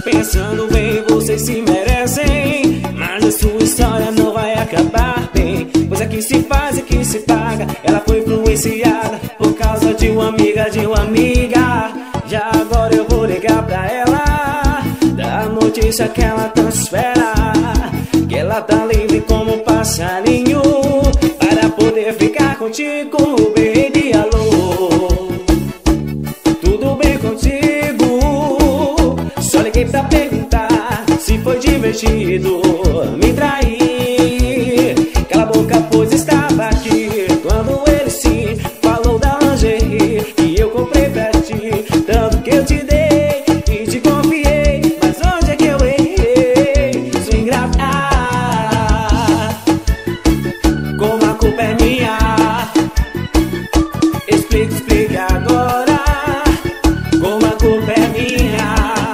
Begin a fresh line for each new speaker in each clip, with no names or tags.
Pensando bem, vocês se merecem, mas a sua história não vai acabar bem. Pois é que se faz e que se paga. Ela foi influenciada por causa de uma amiga, Já agora eu vou ligar pra ela, dar a notícia que ela tanto espera, que ela tá livre como um passarinho, para poder ficar contigo, baby, alô. Tudo bem contigo? Só liguei pra perguntar se foi divertido me trair. Cala a boca, pois estava aqui quando ele se falou da lingerie que eu comprei pra ti. Tanto que eu te dei e te confiei, mas onde é que eu errei? Sou ingrata, como a culpa é minha. Explique agora, como a culpa é minha.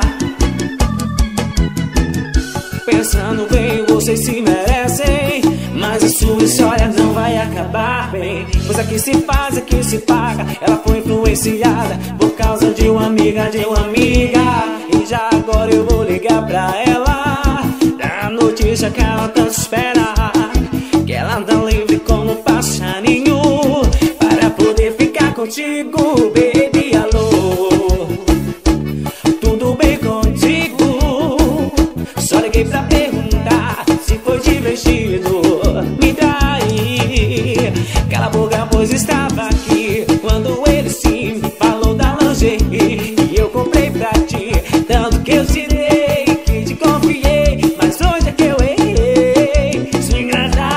Pensando bem, vocês se merecem, mas a sua história não vai acabar bem. Pois aqui se faz, aqui se paga. Ela foi influenciada por causa de uma amiga, E já agora eu vou ligar pra ela, dar a notícia que ela tanto espera, que ela tá livre como um passarinho, para poder ficar contigo, baby, alô. Tudo bem contigo? Só liguei pra perguntar se foi divertido me trair. Cala a boca, pois estava aqui quando ele sim falou da lingerie que eu comprei pra ti. Tanto que eu te dei, que te confiei, mas onde é que eu errei? Sou ingrata,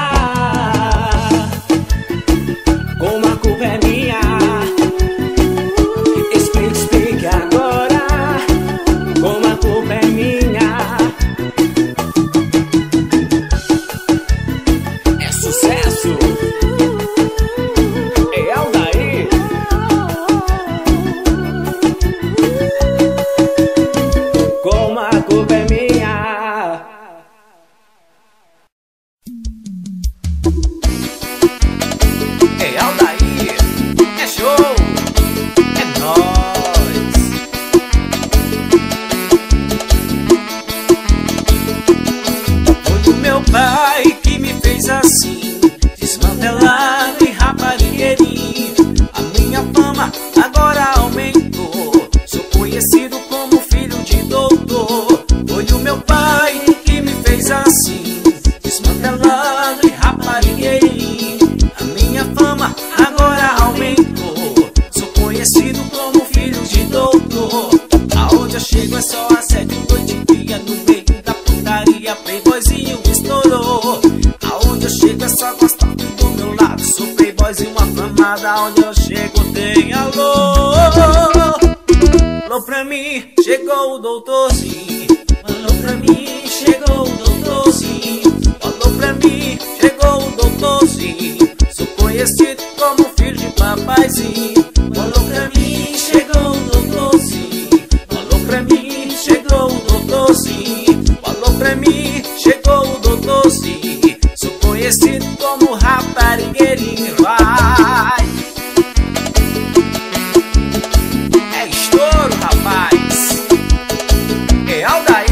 como a culpa é minha. Explique agora, como a culpa é minha. É sucesso, é Aldair. Como a culpa é minha. É Aldair, é show, é nóis. Foi o meu pai que me fez assim, desmantelado e raparigueirinho. A minha fama agora aumentou, sou conhecido como filho de doutor. Foi o meu pai que me fez assim, desmantelado e raparigueirinho. A minha fama agora aumentou, sou conhecido como filho de doutor. Aonde eu chego é só assédio noite e dia, no meio da putaria playboyzinho estourou. Aonde eu chego é só gostar do meu lado, sou playboyzinho afamada. Aonde eu chego tem alô. Alô pra mim, chegou o doutorzinho. Alô pra mim, chegou o doutorzinho. Alô pra mim, chegou o doutorzinho. Sou conhecido como filho de papaizinho. Alô pra mim, chegou o doutorzinho. Alô pra mim, chegou o doutorzinho. Alô pra mim, chegou o doutorzinho. Sou conhecido como raparigueirinho. Vai! É estouro, rapaz. É Aldair.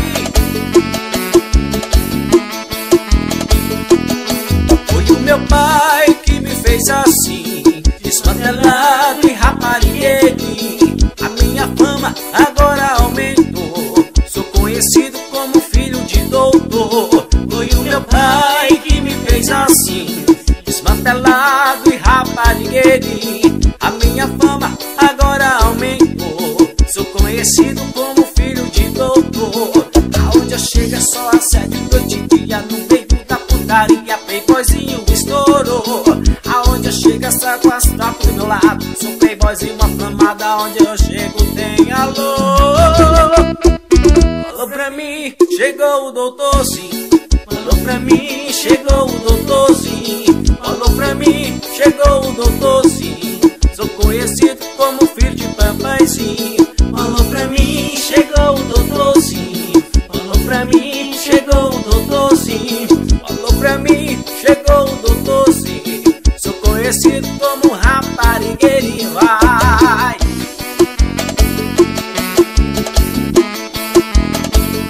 Foi o meu pai que me fez assim, desmantelado e raparigueirinho. A minha fama agora aumentou, sou conhecido como filho de doutor. Foi o meu pai que me fez assim, desmantelado e raparigueirinho. A minha fama agora aumentou, sou conhecido como filho de doutor. Aonde eu chego é só assédio noite e dia, no meio da putaria playboyzinho estourou. Aonde eu chego é só gostar do meu lado, sou playboyzinho afamada. Aonde eu chego tem alô. Alô pra mim, chegou o doutorzinho. Alô pra mim, chegou o doutorzinho. Alô pra mim, chegou o doutorzinho. Sou conhecido como filho de papaizinho. Alô pra mim, chegou o doutorzinho. Alô pra mim, chegou o doutorzinho. Alô pra mim, chegou o doutorzinho. Sou conhecido como raparigueirinho. Vai!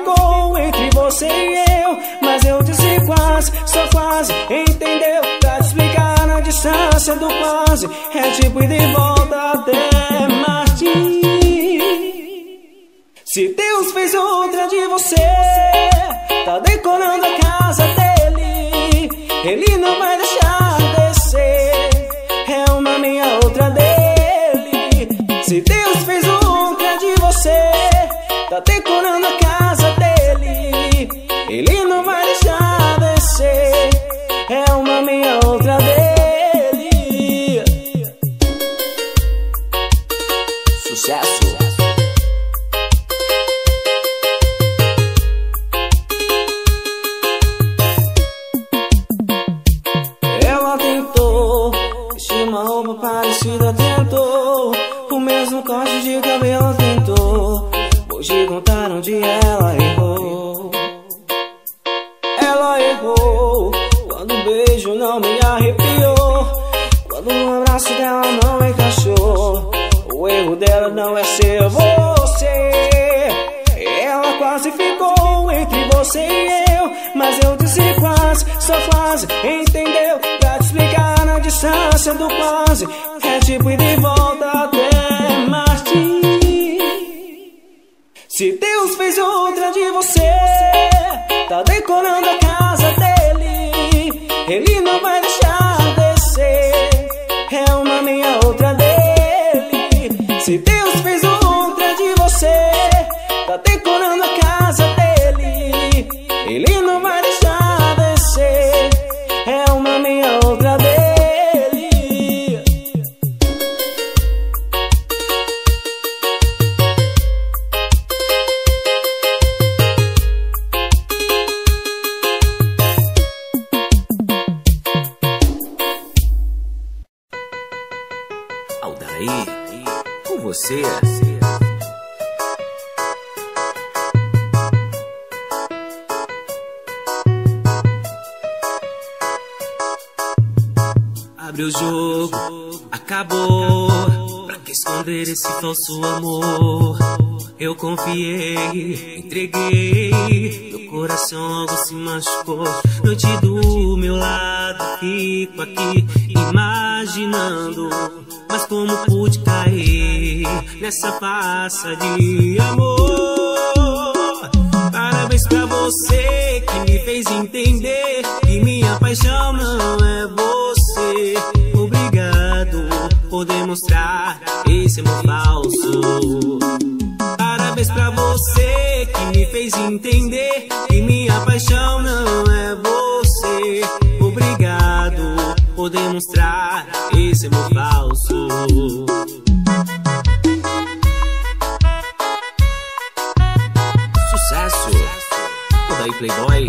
ficou entre você e eu, mas eu disse quase, só quase, entendeu? Pra te explicar na distância do quase, é tipo ir de volta até Marte. Se Deus fez outra de você, tá decorando a casa dele, ele não vai deixar descer, é uma minha outra dele. Se Deus fez outra de você, tá decorando a casa dele, ele não vai deixar descer, é uma minha outra dele. Sucesso. Ela tentou vestir uma roupa parecida, tentou o mesmo corte de cabelo, tentou. Vou te contar onde ela errou. Ela errou quando o beijo não me arrepiou, quando o abraço dela não encaixou. O erro dela não é ser você. Ela quase ficou entre você e eu, mas eu disse quase, só quase, entendeu? Pra te explicar na distância do quase, é tipo ir de volta até Marte. Se Deus fez outra de você, tá decorando a casa dele, ele não vai deixar descer, é uma minha outra dele. Se Deus fez outra de você, tá decorando a casa dele, ele não vai deixar descer, é uma minha outra dele. Aldair, com você. Abre o jogo, acabou. Pra que esconder esse falso amor? Eu confiei, entreguei, meu coração logo se machucou. Noite do meu lado, fico aqui imaginando, mas como pude cair nessa farsa de amor? Parabéns pra você que me fez entender que minha paixão não é você. Obrigado por demonstrar esse amor falso. Parabéns pra você que me fez entender que minha paixão não é você. Obrigado por demonstrar esse amor falso. Sucesso! Toda aí, Playboy.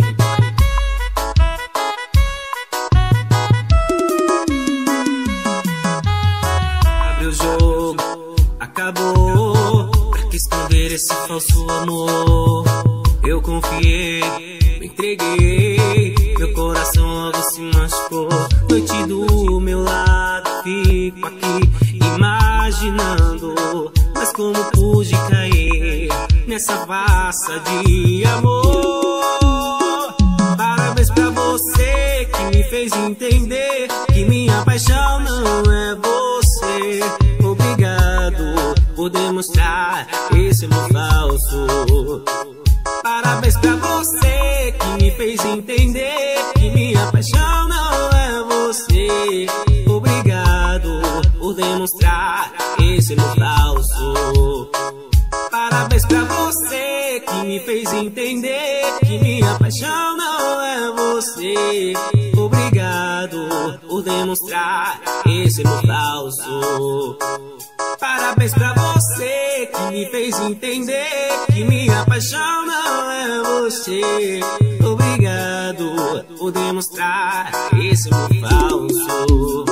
Abre o jogo, acabou. Pra que esconder esse falso amor? Eu confiei, me entreguei, meu coração logo se machucou. Noite do meu lado, fico aqui imaginando, mas como pude cair nessa farsa de amor? Parabéns pra você que me fez entender que minha paixão não é você. Obrigado por demonstrar esse amor falso. Parabéns pra você que me fez entender que minha paixão não é você. Obrigado por demonstrar esse amor falso. Parabéns pra você que me fez entender que minha paixão não é você. Obrigado por demonstrar esse amor falso. Parabéns pra você que me fez entender que minha paixão não é você. Obrigado por demonstrar esse amor falso.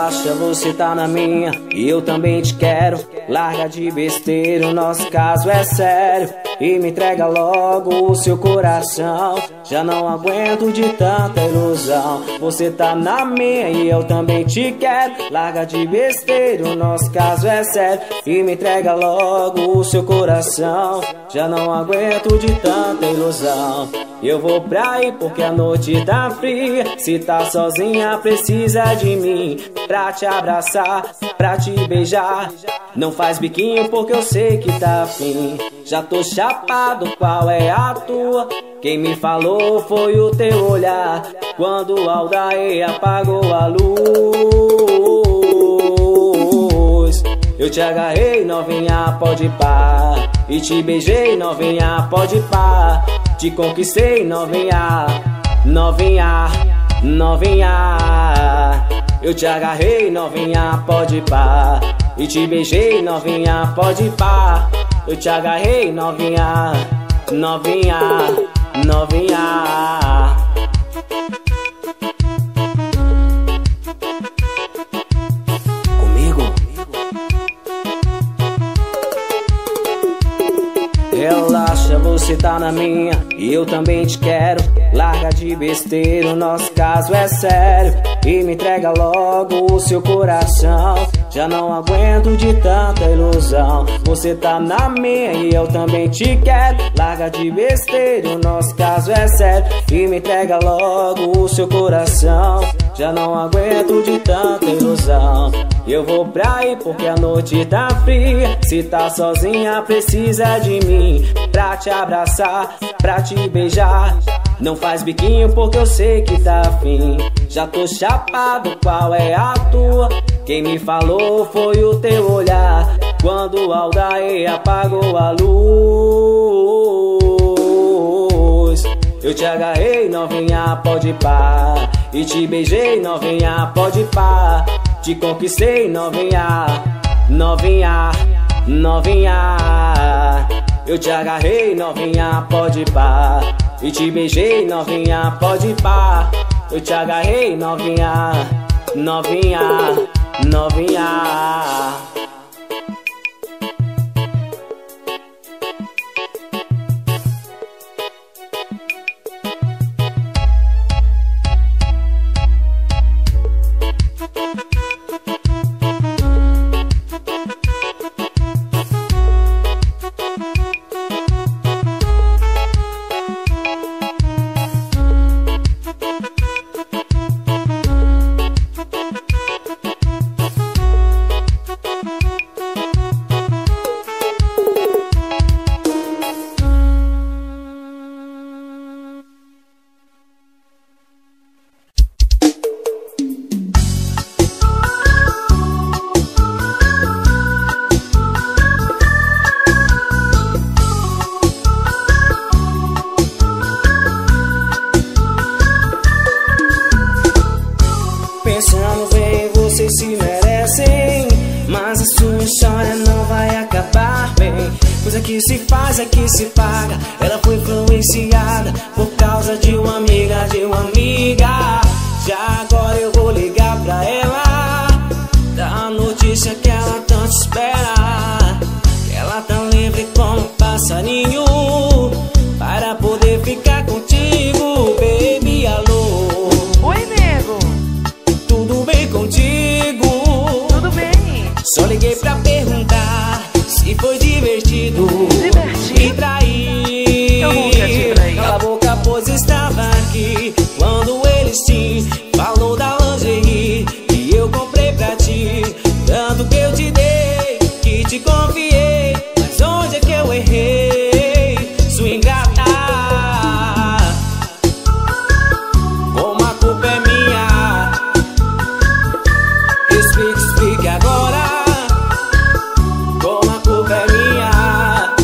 Relaxa, você tá na minha e eu também te quero. Larga de besteira, o nosso caso é sério. E me entrega logo o seu coração. Já não aguento de tanta ilusão. Você tá na minha e eu também te quero. Larga de besteira, o nosso caso é sério. E me entrega logo o seu coração. Já não aguento de tanta ilusão. Eu vou pra aí porque a noite tá fria. Se tá sozinha precisa de mim pra te abraçar, pra te beijar. Não faz biquinho porque eu sei que tá afim. Já tô chapado, qual é a tua? Quem me falou foi o teu olhar quando o Aldair apagou a luz. Eu te agarrei, novinha, pode pá. E te beijei, novinha, pode pá. Te conquistei, novinha, novinha, novinha. Eu te agarrei, novinha, pode pá. E te beijei, novinha, pode pá. Eu te agarrei, novinha, novinha, novinha. Comigo? Relaxa, você tá na minha e eu também te quero. Larga de besteira, o nosso caso é sério. E me entrega logo o seu coração. Já não aguento de tanta ilusão. Você tá na minha e eu também te quero. Larga de besteira, o nosso caso é sério. E me entrega logo o seu coração. Já não aguento de tanta ilusão. Eu vou pra aí porque a noite tá fria. Se tá sozinha precisa de mim pra te abraçar, pra te beijar. Não faz biquinho porque eu sei que tá afim. Já tô chapado, qual é a tua? Quem me falou foi o teu olhar quando o Aldair apagou a luz. Eu te agarrei, novinha, pode pá. E te beijei, novinha, pode pá. Te conquistei, novinha, novinha, novinha. Eu te agarrei, novinha, pode pá. E te beijei, novinha, pode pá. Eu te agarrei, novinha, novinha, novinha. Pensando bem, vocês se merecem, mas a sua história não vai acabar bem. Coisa que se faz é que se paga. Ela foi influenciada por causa de uma amiga, de uma amiga. Já agora eu vou ligar pra ela, dar a notícia que ela tanto espera. Que ela tá livre como um passarinho para poder ficar contigo, baby, alô.
Oi, nego.
Tudo bem contigo?
Tudo bem.
Só liguei pra perguntar se foi divertido. Me trair.
Eu nunca te traí.
Cala a boca, pois estava aqui quando ele sim falou da lingerie que eu comprei pra ti. Tanto que eu te dei, que te confiei. Mas onde é que eu errei? Sua ingrata. Como a culpa é minha, explique agora. Como a culpa é minha.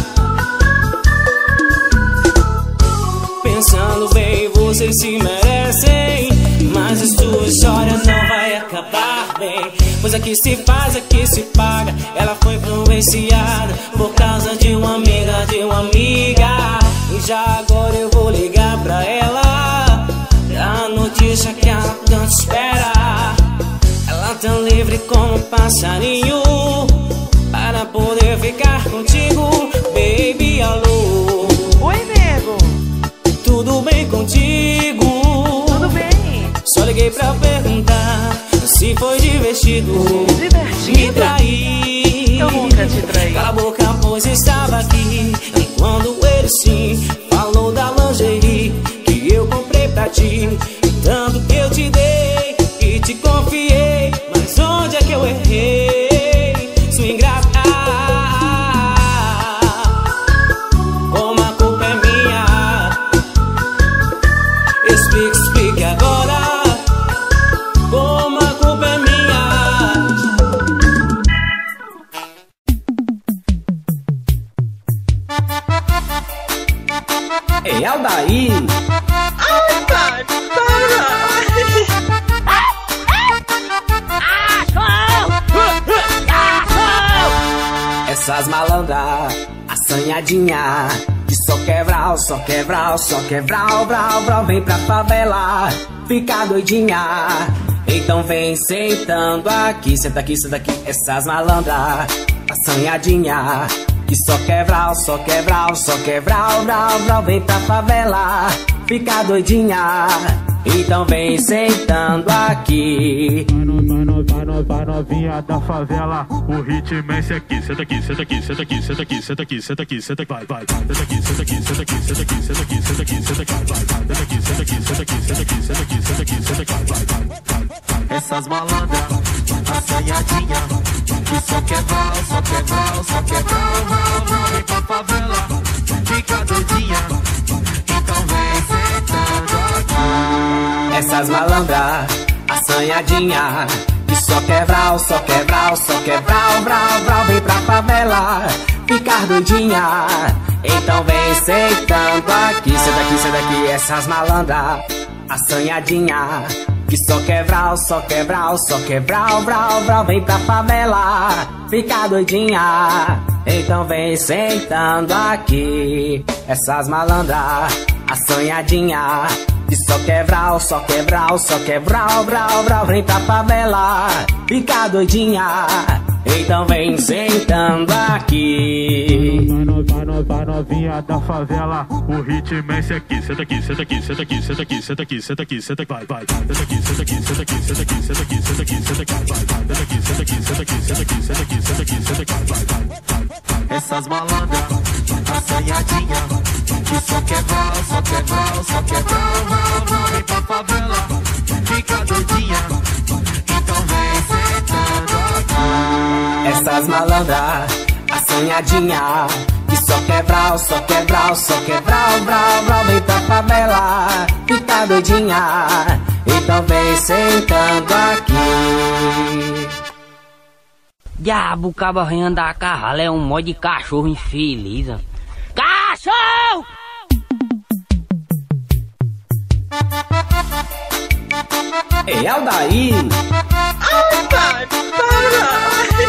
Pensando bem, vocês se merecem, mas a sua história não vai acabar bem. Pois aqui se faz, aqui se paga. Ela foi influenciada por causa de uma amiga, de uma amiga. E já agora eu vou ligar pra ela, dar a notícia que ela tanto espera. Ela tá livre livre como um passarinho para poder ficar contigo, baby, alô.
Oi, nego.
Tudo bem contigo?
Tudo bem.
Só liguei pra perguntar se foi divertido.
Divertido?
Me trair.
Eu nunca te traí.
Cala a boca, pois estava aqui quando ele sim falou da lingerie que eu comprei pra ti. Tanto que eu te dei e te confiei, mas onde é que eu errei? Sua ingrata. Como a culpa é minha, explique agora. Como a culpa é minha. Ei, Aldair.
Ai, pai, para.
Essas malandras, assanhadinha, que só quebral, só quebral, só quebral, brau, brau, vem pra favela, fica doidinha. Então vem sentando aqui, senta aqui, senta aqui. Essas malandras, assanhadinha, que só quebral, só quebral, só quebral, brau, brau, vem pra favela, fica doidinha. Então vem sentando aqui.
Vai novinha da favela, o ritmo é esse aqui. Senta aqui, senta aqui, senta aqui, senta aqui, senta aqui, senta aqui, senta aqui, vai. Senta aqui, senta aqui, senta aqui, senta aqui, senta aqui, senta aqui, senta aqui, vai. Senta aqui, senta aqui, senta aqui, senta aqui, senta aqui, senta aqui, senta aqui, vai. Essas malandras, assanhadinha, que só quebral, só quebral, só quebral, vem pra favela, fica doidinha. Então vem sentando aqui.
Essas malandras, assanhadinha, que só quebral, só quebral, só quebral, brau, brau, vem pra favela, ficar doidinha. Então vem sentando aqui, senta aqui, senta aqui. Essas malandras, assanhadinha, que só quebral, só quebral, só quebral, brau, brau, vem pra favela, ficar doidinha. Então vem sentando aqui. Essas malandras, assanhadinha, que só quebral, só quebral, só quebral, brau, brau, vem pra favela, fica doidinha. Então vem sentando aqui.
Vai novinha da favela, o ritmo é esse aqui. Senta aqui, senta aqui, senta aqui, senta aqui, senta aqui, senta aqui, senta aqui, vai. Senta aqui, senta aqui, senta aqui, senta aqui, senta aqui, senta aqui, senta aqui, vai. Senta aqui, senta aqui, senta aqui, senta aqui, senta aqui, senta aqui, senta aqui, vai. Essas malandras, assanhadinha, que só quebral, só quebral, só quebral, vem pra favela, fica doidinha. Então vem sentando aqui.
Essas malandras, assanhadinha, que só quebral, só quebral, só quebral, brau, brau, vem pra favela, fica doidinha. Então vem sentando aqui.
Diabo, cabo arranhando da carrala é um mod de cachorro infeliz. Cachorro!
Ei, Aldair.
Ai, pai, para.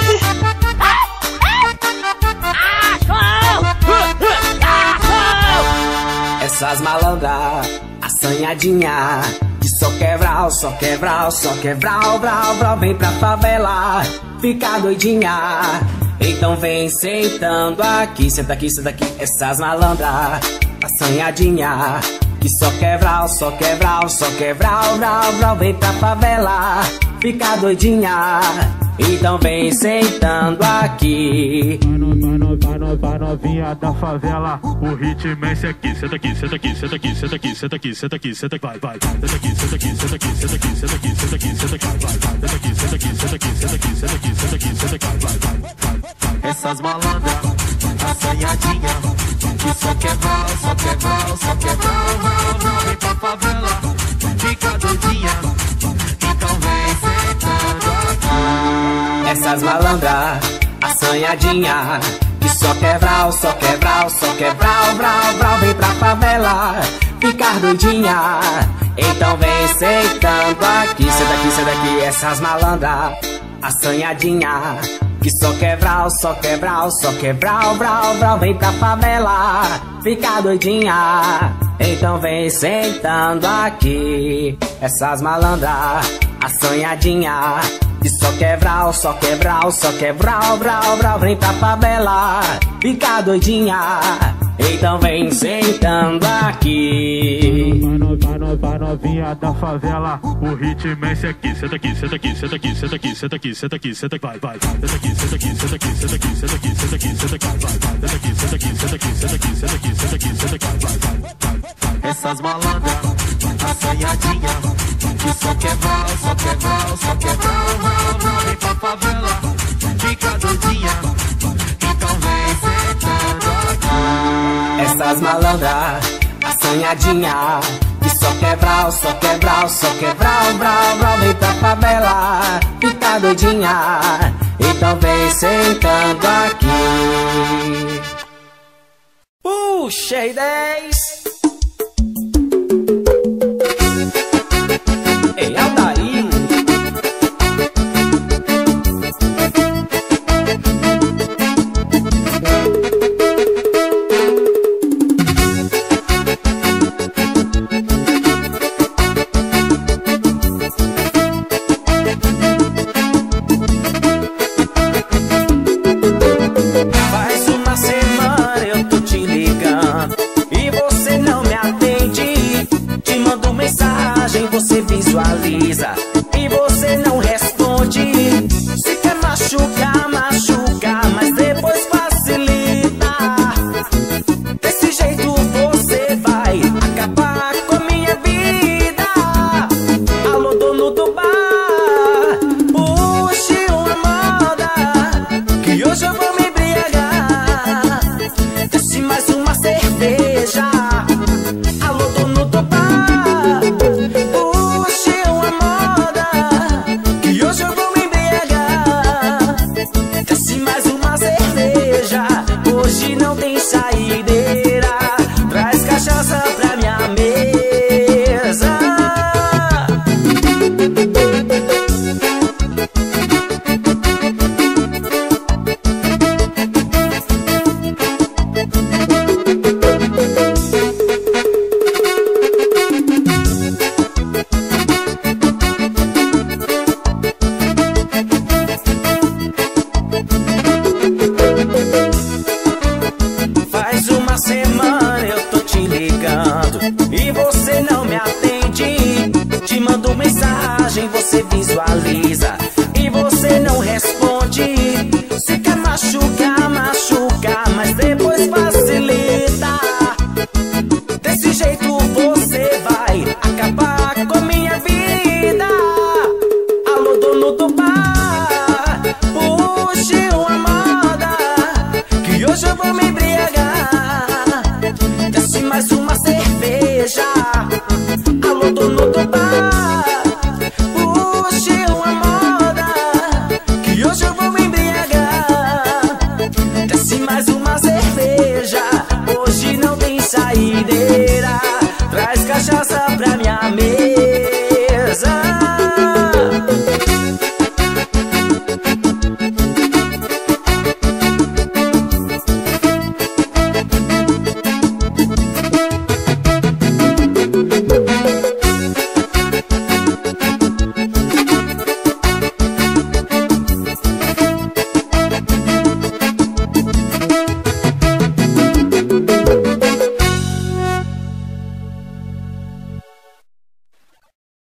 Essas malandras, assanhadinha, que só quebral, só quebral, só quebral, brau, brau, vem pra favela, fica doidinha. Então vem sentando aqui, senta aqui, senta aqui. Essas malandras, assanhadinha, que só quebral, só quebral, só quebral, brau, brau, vem pra favela, fica doidinha. Então vem sentando aqui.
Vai novinha da favela, o ritmo é esse aqui. Senta aqui, senta aqui, senta aqui, senta aqui, senta aqui, senta aqui, senta aqui, vai. Senta aqui, senta aqui, senta aqui, senta aqui, senta aqui, senta aqui, senta aqui, vai. Senta aqui, senta aqui, senta aqui, senta aqui, senta aqui, senta aqui, senta aqui, vai. Essas malandras, assanhadinha, que só quebral, só quebral, só quebral, vem pra favela, fica doidinha. Então vem sentando aqui.
Essas malandras, assanhadinha, que só quebral, só quebral, só quebral, brau, brau, vem pra favela, ficar doidinha. Então vem sentando aqui, senta aqui, senta aqui. Essas malandras, assanhadinha, que só quebral, só quebral, só quebral, brau, brau, vem pra favela, fica doidinha. Então vem sentando aqui. Essas malandras, assanhadinha, que só quebral, só quebral, só quebral, brau, brau. Vem pra favela, fica doidinha, então vem sentando aqui.
Vai novinha da favela, o ritmo é esse aqui. Senta aqui, senta aqui, senta aqui, senta aqui, senta aqui, senta aqui, senta aqui, vai, vai. Senta aqui, senta aqui, senta aqui, senta aqui, senta aqui, senta aqui, senta aqui, vai, vai. Senta aqui, senta aqui, senta aqui, senta aqui, senta aqui, senta aqui, senta aqui, vai, vai.
Essas malandras, assanhadinha, que só quebral, só quebral, só quebral, brau, brau. Vem pra favela, fica doidinha, então vem sentando aqui.
Essas malandras, assanhadinha, que só quebral, só quebral, só quebral, brau, brau. Vem pra favela, fica doidinha, então vem sentando aqui. Puxei 10.